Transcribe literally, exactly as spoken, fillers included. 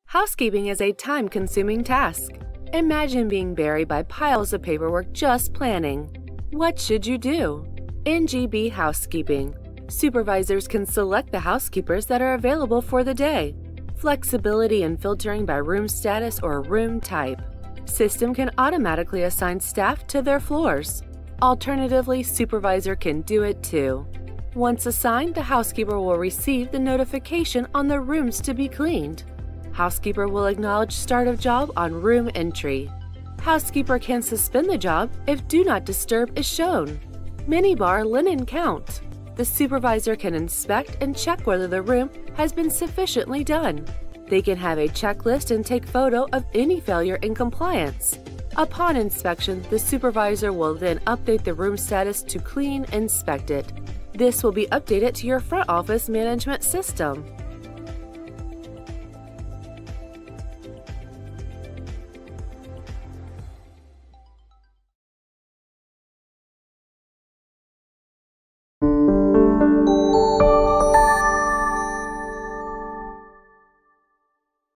Housekeeping is a time-consuming task. Imagine being buried by piles of paperwork just planning. What should you do? In G B Housekeeping, supervisors can select the housekeepers that are available for the day. Flexibility in filtering by room status or room type. System can automatically assign staff to their floors. Alternatively, supervisor can do it too. Once assigned, the housekeeper will receive the notification on the rooms to be cleaned. Housekeeper will acknowledge start of job on room entry. Housekeeper can suspend the job if do not disturb is shown. Minibar linen count. The supervisor can inspect and check whether the room has been sufficiently done. They can have a checklist and take photo of any failure in compliance. Upon inspection, the supervisor will then update the room status to clean inspected. This will be updated to your front office management system.